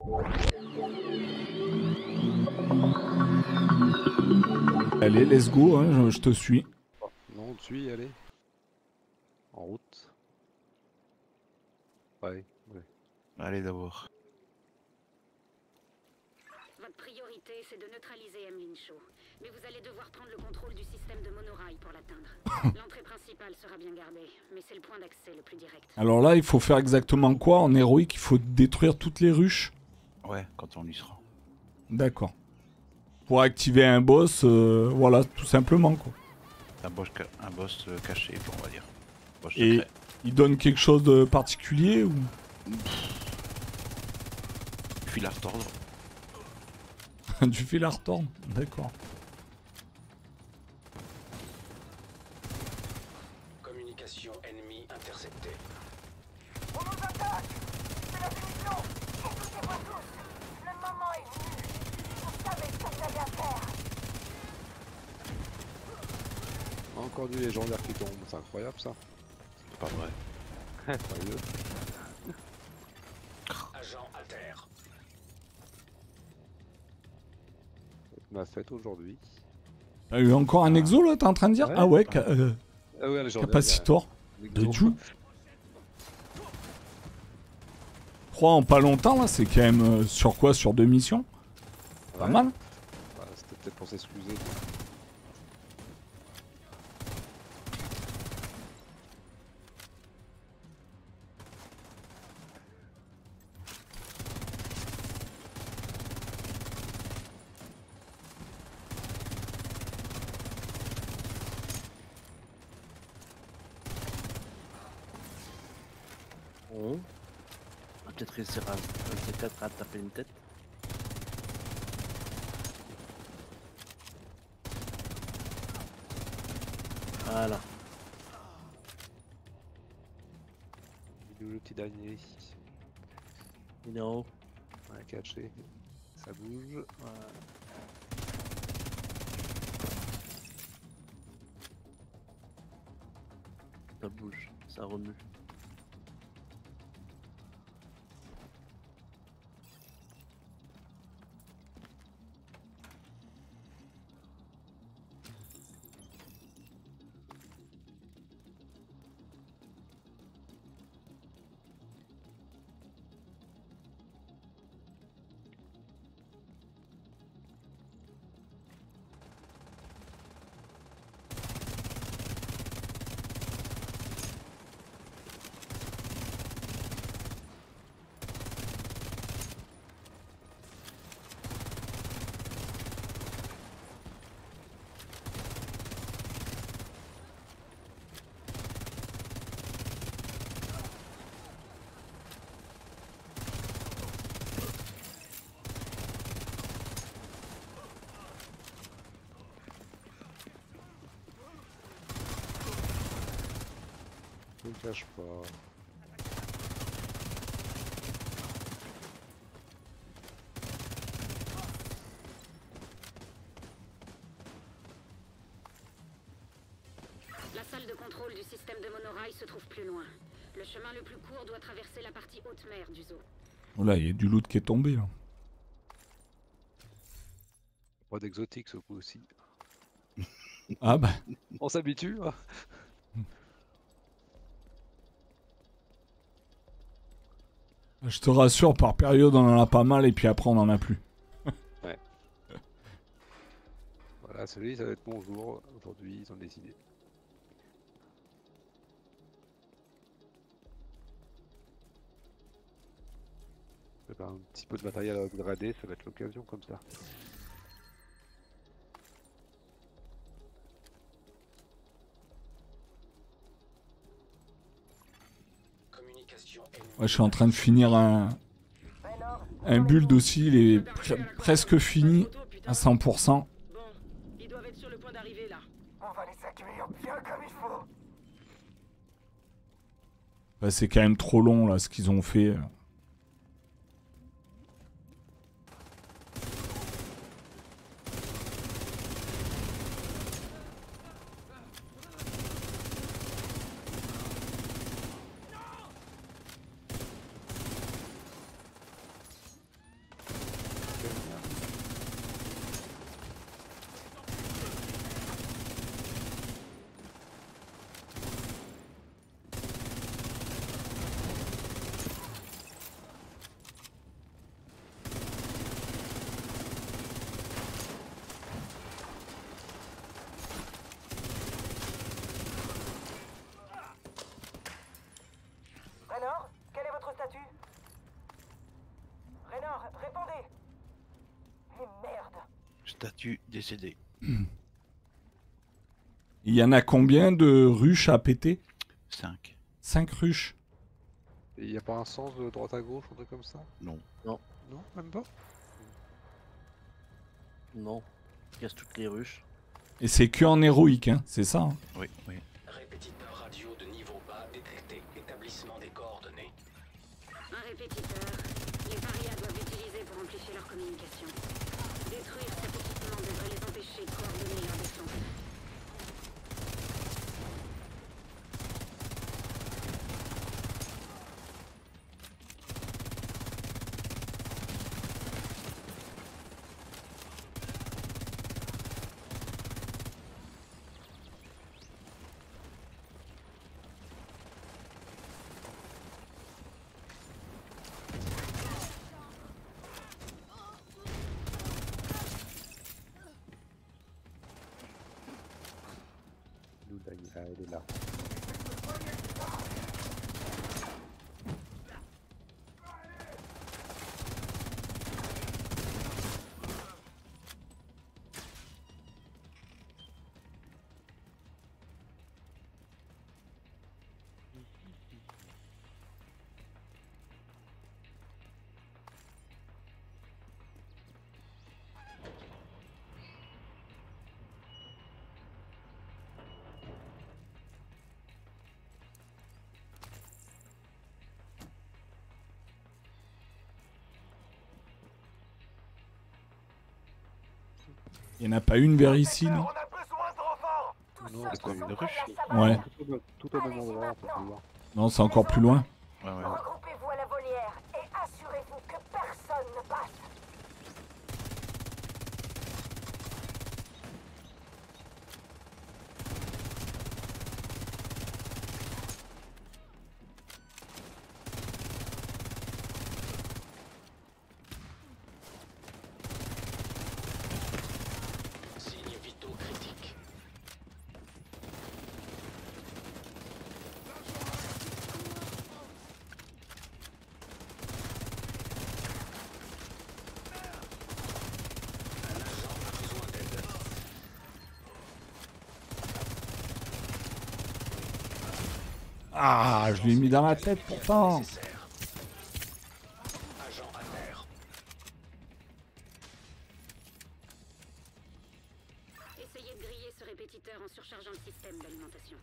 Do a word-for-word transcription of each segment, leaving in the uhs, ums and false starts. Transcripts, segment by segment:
Allez, let's go, hein, je, je te suis. Non, on te suit, allez. En route. Ouais, ouais. Allez d'abord. Votre priorité, c'est de neutraliser Emlyn Shaw. Mais vous allez devoir prendre le contrôle du système de monorail pour l'atteindre. L'entrée principale sera bien gardée, mais c'est le point d'accès le plus direct. Alors là, il faut faire exactement quoi en héroïque? Il faut détruire toutes les ruches? Ouais, quand on y sera. D'accord. Pour activer un boss, euh, voilà, tout simplement, quoi. Un boss, ca un boss euh, caché, on va dire. Boss Et secret. il donne quelque chose de particulier ou... Fil à retordre. Du fil à retordre? D'accord. Communication ennemie interceptée. On nous attaque! C'est la division! Écoutez-moi tous! Le moment est venu! Vous savez ce que vous avez à faire! Encore du légendaire qui tombe, c'est incroyable ça. C'est pas vrai. Sérieux. Agent à terre. Ma fête aujourd'hui. T'as eu encore un exo là, t'es en train de dire? Ouais. Ah ouais, ca euh, Ah ouais, un légendaire. capacitor il y a un de exo. Ju. trois en pas longtemps là, c'est quand même euh, sur quoi? Sur deux missions? Pas Ouais. mal. Bah, c'était peut-être pour s'excuser. On va peut-être réussir à un de ces quatre à taper une tête. Voilà. Il est où le petit dernier? Il est en haut. Ouais, caché. Ça bouge. Voilà. Ça bouge, ça remue. Ne me cache pas. La salle de contrôle du système de monorail se trouve plus loin. Le chemin le plus court doit traverser la partie haute mer du zoo. Voilà, il y a du loot qui est tombé là. Pas d'exotique ce coup aussi. Ah bah, On s'habitue. Hein. je te rassure, par période on en a pas mal et puis après on en a plus. Voilà, celui ça va être mon jour. Aujourd'hui, ils ont décidé. Eh ben, un petit peu de matériel à upgrader, ça va être l'occasion comme ça. Communication ennemie. Ouais, je suis en train de finir un, un build aussi, il est pre presque fini à cent pour cent. Bon, ils doivent être sur le point d'arriver là. On va les accueillir bien comme il faut! Bah, c'est quand même trop long là ce qu'ils ont fait. Statue décédée. Il y en a combien de ruches à péter? cinq. cinq ruches. Et il n'y a pas un sens de droite à gauche, un truc comme ça? Non. Non, même pas? Non. Casse toutes les ruches. Et c'est que en héroïque, hein, c'est ça. Hein. Oui, oui. Répétiteur radio de niveau bas détecté. Établissement des coordonnées. Un répétiteur. Les parias doivent l'utiliser pour amplifier leur communication. Détruire cet équipement devrait les empêcher de coordonner leur descente. D'où la- ah, elle est là. Il n'y en a pas une vers ici, non? On a besoin de renforts. Non, C'est quoi, une ruche? Ouais. Tout au- tout au même endroit, on peut le voir. Non, c'est encore plus loin. Ouais, ouais. Regroupez-vous à la volière et assurez-vous que personne ne passe. Signes vitaux critiques. Ah, je l'ai mis dans la tête pourtant. Nécessaire. Agent à terre. Essayez de griller ce répétiteur en surchargeant le système d'alimentation.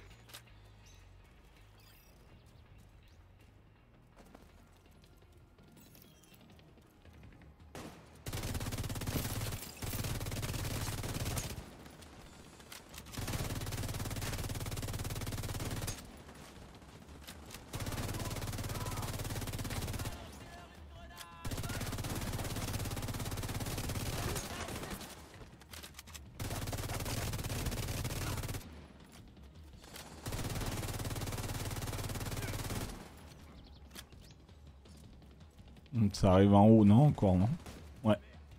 Hmm, ça arrive en haut, non? Encore, non? Ouais.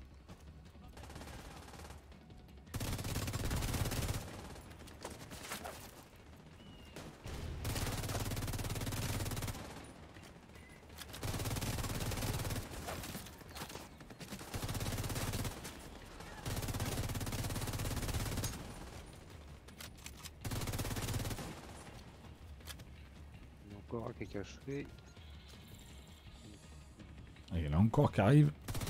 Il y en a encore un qui est caché. Il y en a encore qui arrivent.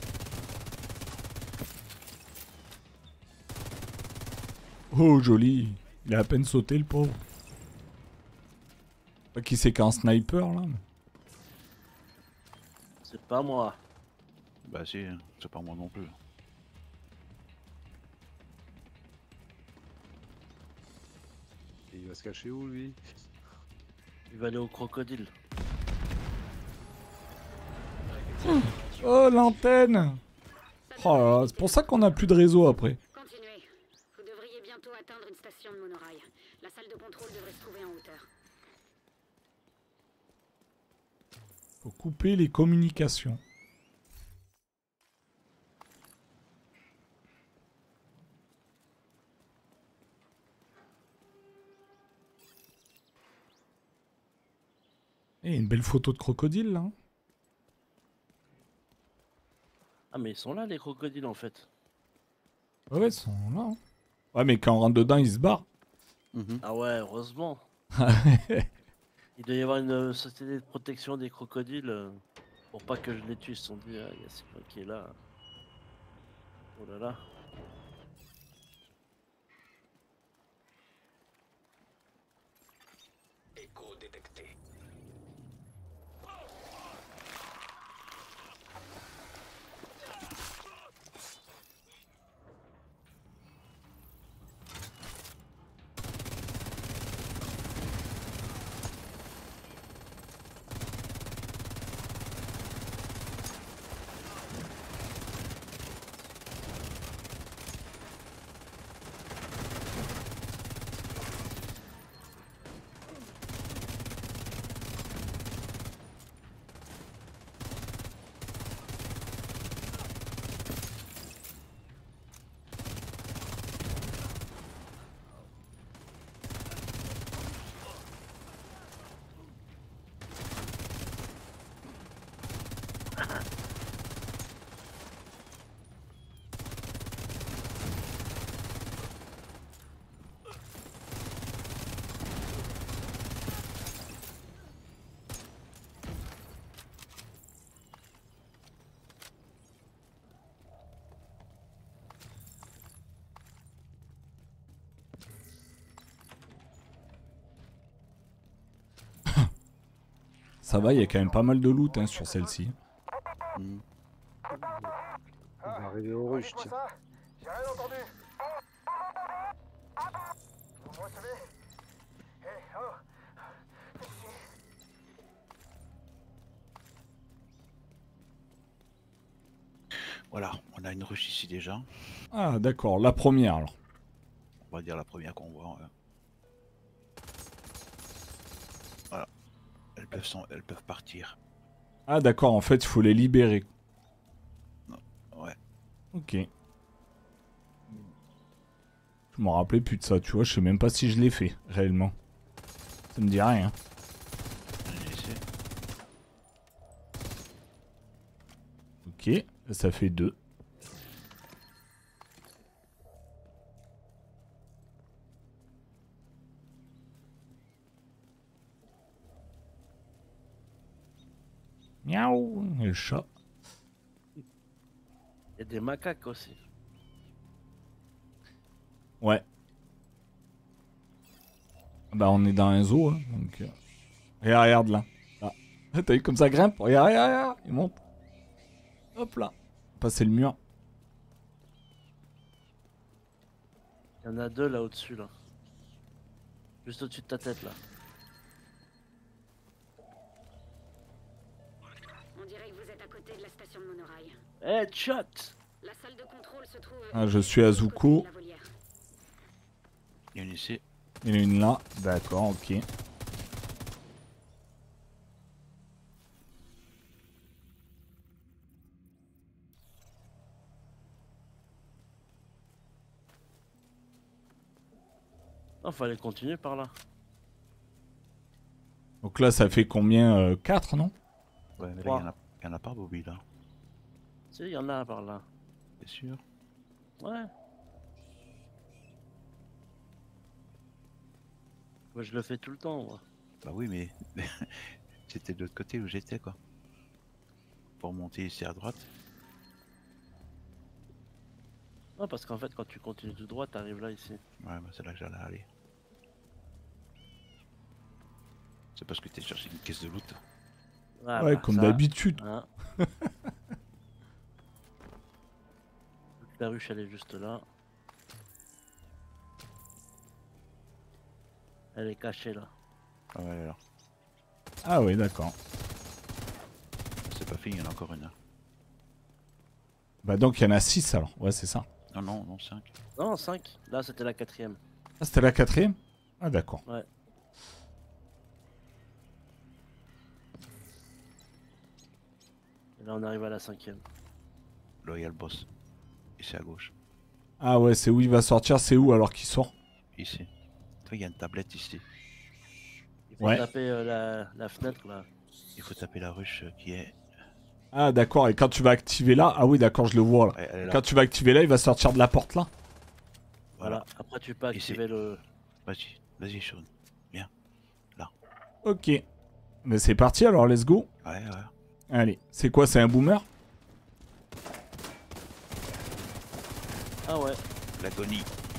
Oh, joli. Il a à peine sauté, le pauvre. Pas qui c'est qu'un sniper, là. C'est pas moi. Bah si, c'est pas moi non plus. Et il va se cacher où, lui? Il va aller au crocodile. Oh, l'antenne. Oh là là, c'est pour ça qu'on a plus de réseau après. Continuez. Vous devriez bientôt atteindre une station de monorail. La salle de contrôle devrait se trouver en hauteur. Faut couper les communications. Et une belle photo de crocodile là. Ah mais ils sont là les crocodiles en fait. Ouais, ouais, ils sont là. Hein. Ouais, mais quand on rentre dedans, ils se barrent. Mhm. Ah ouais, heureusement. Il doit y avoir une euh, société de protection des crocodiles euh, pour pas que je les tue. Ils se sont dit, ah, il y a Sylvain qui est là. Oh là là. Écho détecté. Ça va, il y a quand même pas mal de loot hein, sur celle-ci. Mhm. On va arriver au rush, tiens. Ça, j'ai rien entendu. Vous me recevez? Hé, oh. Faites chier. Voilà, on a une rush ici déjà. Ah, d'accord, la première alors. On va dire la première qu'on voit. Ouais. Voilà. Elles peuvent, sont, elles peuvent partir. Ah, d'accord, en fait, il faut les libérer. Ouais. Ok. Je m'en rappelais plus de ça, tu vois, je sais même pas si je l'ai fait, réellement. Ça me dit rien. Allez, ici. Ok, ça fait deux. Miaou, et le chat. Il y a des macaques aussi. Ouais. Bah on est dans un zoo, hein, donc... euh, Regarde, regarde là. Là. T'as vu comme ça grimpe? Regarde, regarde, regarde. Il monte. Hop là. Passer le mur. Il y en a deux là au-dessus là. Juste au-dessus de ta tête là. On dirait que vous êtes à côté de la station de monorail. Headshot! La salle de contrôle se trouve... Ah, je suis à de l'autre côté Zuko. de la volière. Il y a une ici. Il y en a une là. D'accord, ok. Non, fallait continuer par là. Donc là, ça fait combien euh, quatre, non? Ouais, mais là, il Trois. y en a, il y en a pas, Bobby, là. Si, il y en a par là. T'es sûr? Ouais. Moi, je le fais tout le temps, moi. Bah oui, mais c'était de l'autre côté où j'étais, quoi. Pour monter ici à droite. Non, parce qu'en fait, quand tu continues tout droit, t'arrives là, ici. Ouais, bah c'est là que j'allais aller. C'est parce que t'es cherché une caisse de loot. Ah, Ouais, bah, comme ça, d'habitude. hein. La ruche, elle est juste là. Elle est cachée là. Ah ouais, alors. Ah oui, d'accord. C'est pas fini, il y en a encore une. Bah donc il y en a six alors. Ouais, c'est ça. Non, non, non, cinq. Non, cinq. Là, c'était la quatrième. Ah, c'était la quatrième? Ah, d'accord. Ouais. Et là, on arrive à la cinquième. Là, il y a le boss. Ici à gauche. Ah ouais, c'est où il va sortir? C'est où alors qu'il sort? Ici. Toi, il y a une tablette ici. Il faut Ouais. taper euh, la, la fenêtre là. Il faut taper la ruche euh, qui est. Ah d'accord, et quand tu vas activer là... Ah oui d'accord, je le vois là. Elle, elle est là. Quand tu vas activer là, il va sortir de la porte là. Voilà. Voilà. Après, tu peux Et activer le. Vas-y, vas-y, Sean. Viens. Ok. Mais c'est parti alors, let's go. Ouais, ouais. Allez, c'est quoi, c'est un boomer? Ah ouais. L'agonie.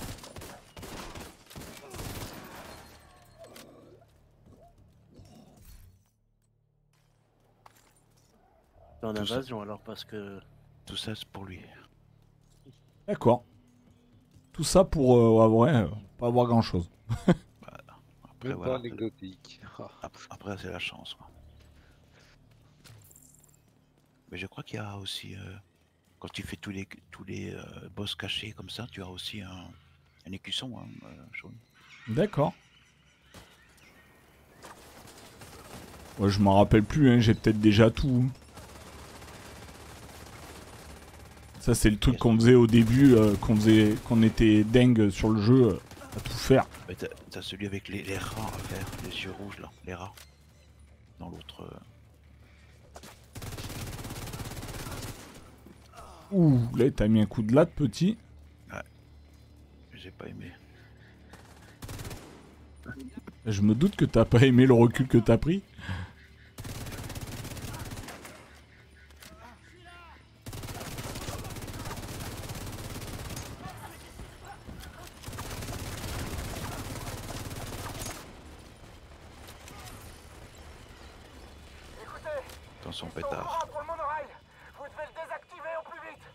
C'est en Tout ça. invasion alors parce que. Tout ça, c'est pour lui. D'accord. Tout ça pour, euh, ouais, ouais, euh, pas avoir grand chose. Après, Même voilà. pas anecdotique. Ah. Ap- Après, c'est la chance. Quoi. Mais je crois qu'il y a aussi, euh, quand tu fais tous les, tous les euh, boss cachés comme ça, tu as aussi un, un écusson, hein, euh, Sean. D'accord. Ouais, je m'en rappelle plus, hein, j'ai peut-être déjà tout. Ça c'est le truc qu'on faisait au début, euh, qu'on faisait, qu'on était dingue sur le jeu, euh, à tout faire. Mais t'as t'as celui avec les, les rats à faire, les yeux rouges là, les rats. Dans l'autre. euh, Ouh, là t'as mis un coup de latte petit. J'ai pas aimé. Je me doute que t'as pas aimé le recul que t'as pris. Écoutez, Attention, ils sont pétard. courants pour le monorail. Vous devez le désactiver au plus vite.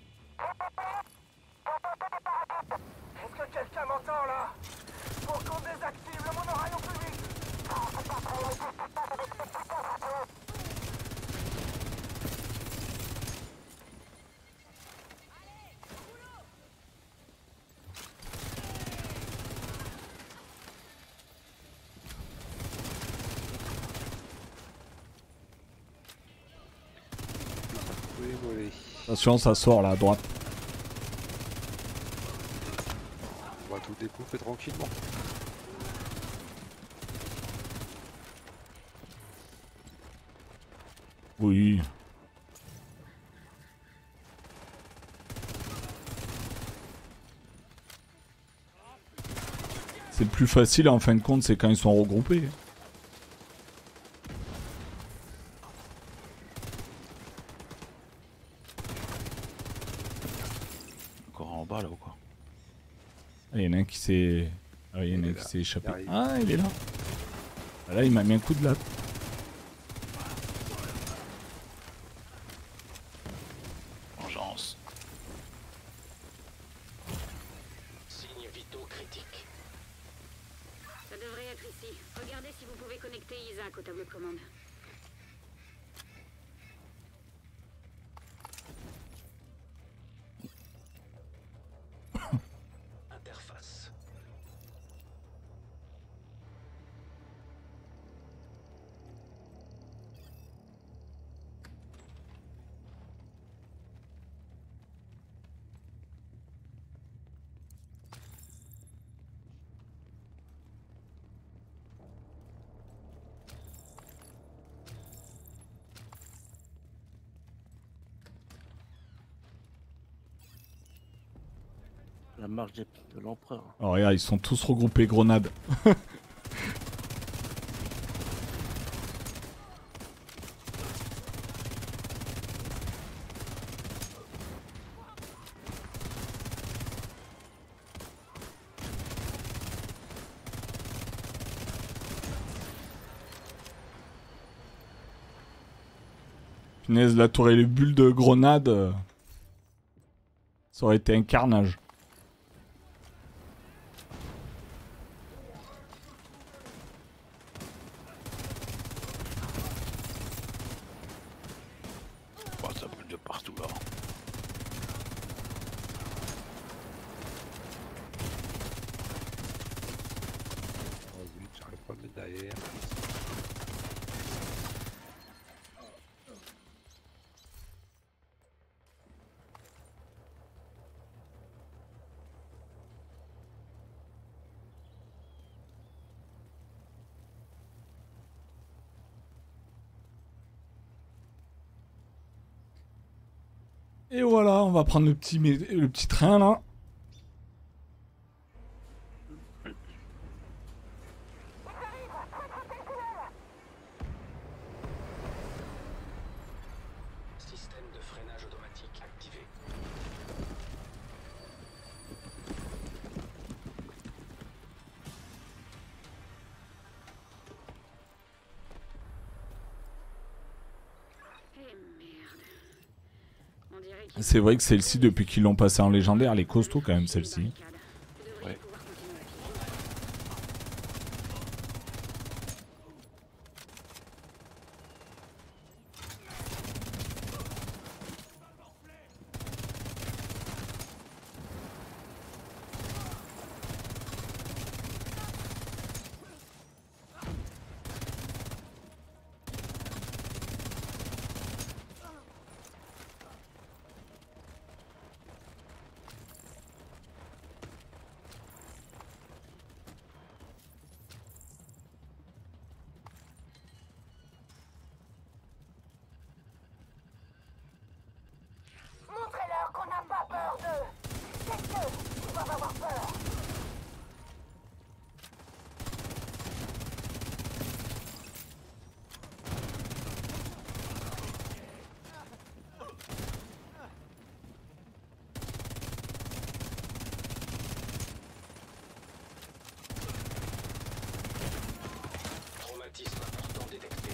Est-ce que quelqu'un m'entend là? Faut qu'on désactive le monorail au plus vite. Oui, volé. Attention, ça sort là à droite. On va tout découper tranquillement. Oui. C'est le plus facile en fin de compte, c'est quand ils sont regroupés. Encore en bas là ou quoi? Ah, il y en a un qui s'est... Ah, il y en a Il un est qui là. s'est échappé. Il arrive. Ah, il est là. Ah, là, il m'a mis un coup de latte. Vengeance. Signes vitaux critiques. Ça devrait être ici. Regardez si vous pouvez connecter Isaac au tableau de commande. Interface. La marche des- de l'empereur. Alors regarde, ils sont tous regroupés grenades. Punaise, la tour et les bulles de grenade, euh, ça aurait été un carnage. Bah, ça brûle de partout là. Oh zut, j'arrive pas à me mettre derrière. Et voilà, on va prendre le petit, le petit train là. Système de freinage automatique activé. Eh merde. On dirait qu'il C'est vrai que celle-ci, depuis qu'ils l'ont passée en légendaire, elle est costaud quand même celle-ci. barricade. Vous devriez Ouais. pouvoir continuer à pied. Montrez-leur qu'on n'a pas peur d'eux. C'est eux qui doivent avoir peur. Traumatisme important détecté.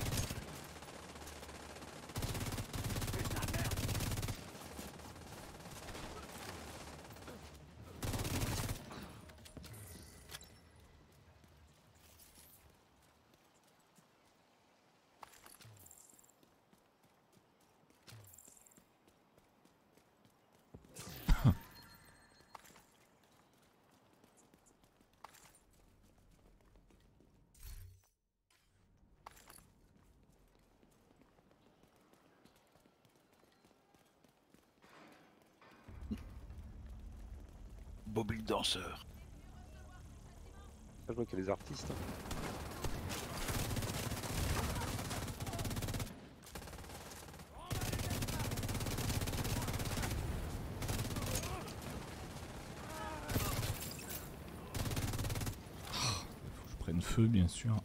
Bobby le danseur. Je vois qu'il y a des artistes. hein. Je prenne feu, bien sûr.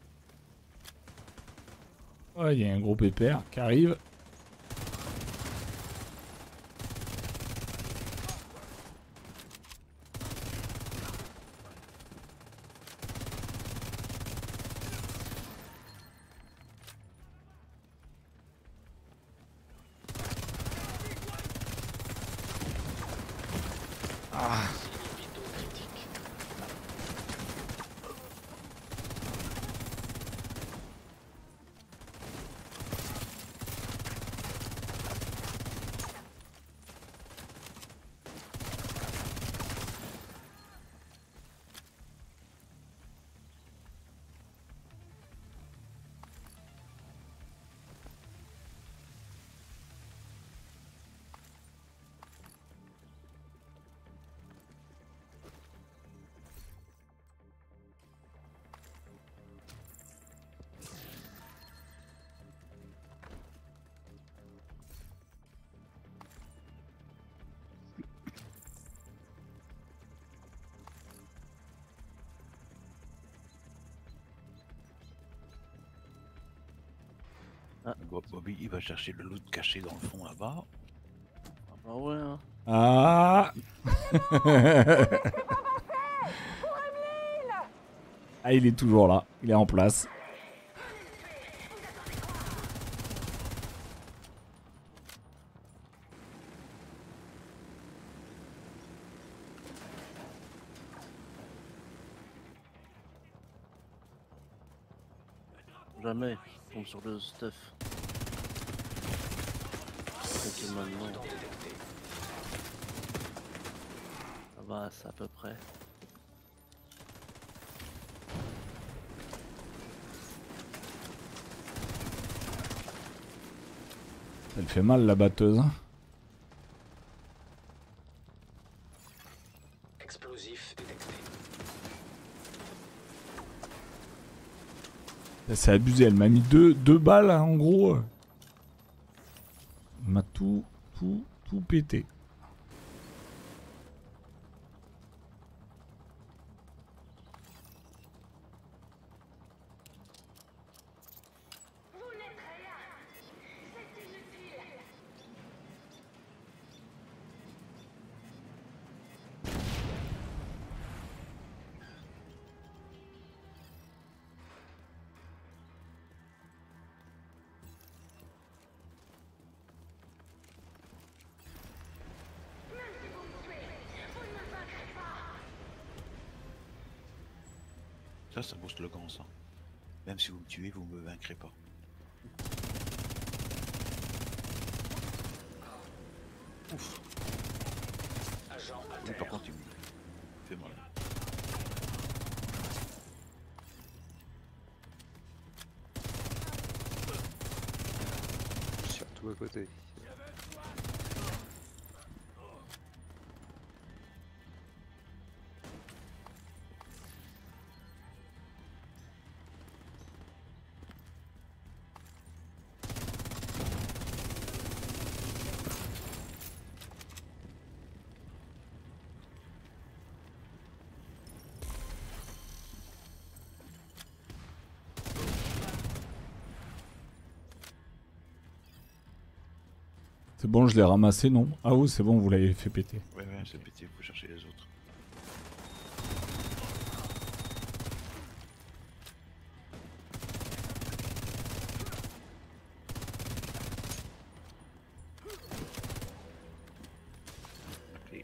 Oh, il y a un gros pépère qui arrive. Ah. Signe vitaux critique. Bo- Bobby, il va chercher le loot caché dans le fond là-bas. Ah bah ouais, hein. Ah. Ah, il est toujours là. Il est en place. Jamais. Je tombe sur le stuff. Donc maintenant. Ça va, c'est à peu près. Elle fait mal la batteuse. hein. Explosif détecté. C'est abusé, elle m'a mis deux, deux balles hein, en gros. Elle m'a tout, tout, tout pété. Ça, c'est un beau slogan, ça. Même si vous me tuez, vous me vaincrez pas. Ouf. Agent à Oui, terre. par contre, il me fait mal. Surtout à côté. C'est bon, je l'ai ramassé, non? Ah oui, c'est bon, vous l'avez fait péter. Ouais, ouais, c'est pété, faut chercher les autres. Ok.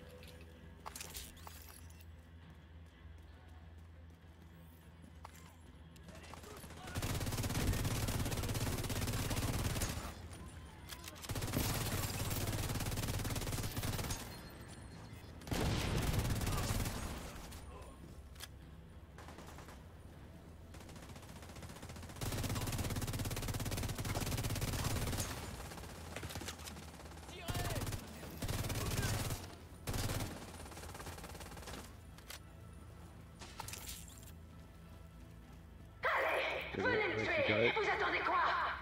C'est bon, récupéré. Vous attendez quoi?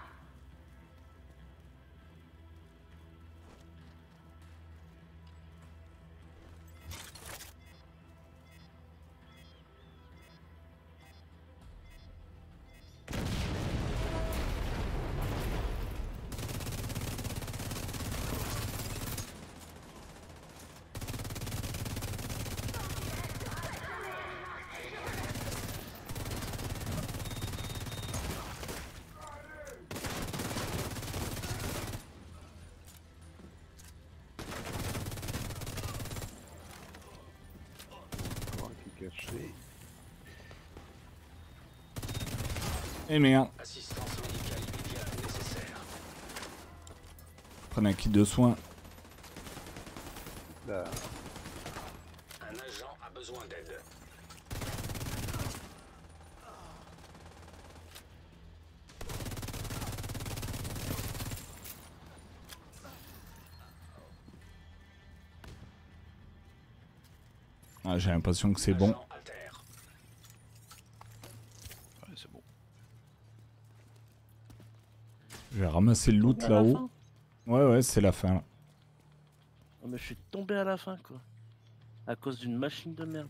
Encore un qui est caché. Eh merde, Assistance médicale immédiate nécessaire. prenez un kit de soins. Là, Un agent a besoin d'aide. Ah, j'ai l'impression que c'est bon. Agent à terre. Ouais, c'est bon. Je vais ramasser le loot À la là-haut. fin. Ouais, ouais, c'est la fin. Là. Oh, mais je suis tombé à la fin, quoi. À cause d'une machine de merde.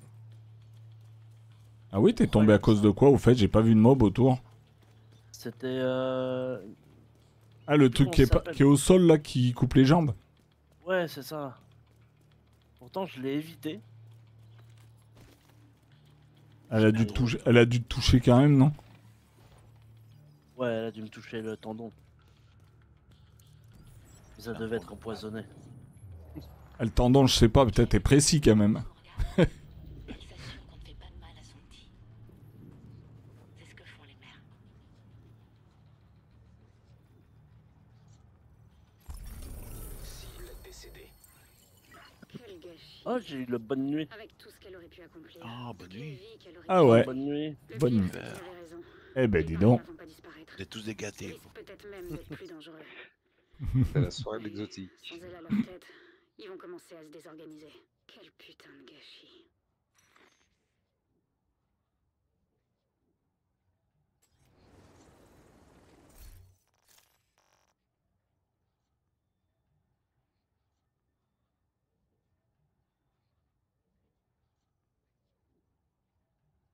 Ah oui, t'es tombé à cause de quoi au fait? J'ai pas vu de mob autour. C'était euh... Ah, le Comment truc qui est, ça pas- s'appelle qui est au sol là, qui coupe les jambes. Ouais, c'est ça. Pourtant, je l'ai évité. Elle a dû te toucher, elle a dû te toucher quand même, non? Ouais, elle a dû me toucher le tendon. Ça Ah, devait bon. être empoisonné. Ah, le tendon, je sais pas, peut-être est précis quand même. Elle s'assure qu'on ne fait pas de mal à son petit. C'est ce que font les mères. Cible décédée. Quel gâchis. Oh, j'ai eu le bonne nuit. Avec tout ce qu'elle aurait pu accomplir. Ah, bonne Toute une nuit. vie qu'elle aurait Ah pu- ouais, Bonne nuit. Le bonne pire, nuit. c'est qu'ils avaient raison. Eh ben Les dis parieurs donc. vont pas disparaître. Vous êtes tous des Ils gâtés, risquent vous. peut-être même d'être plus dangereux. c'est la soirée de l'exotique. Sans elle à leur tête, ils vont commencer à se désorganiser. Quel putain de gâchis.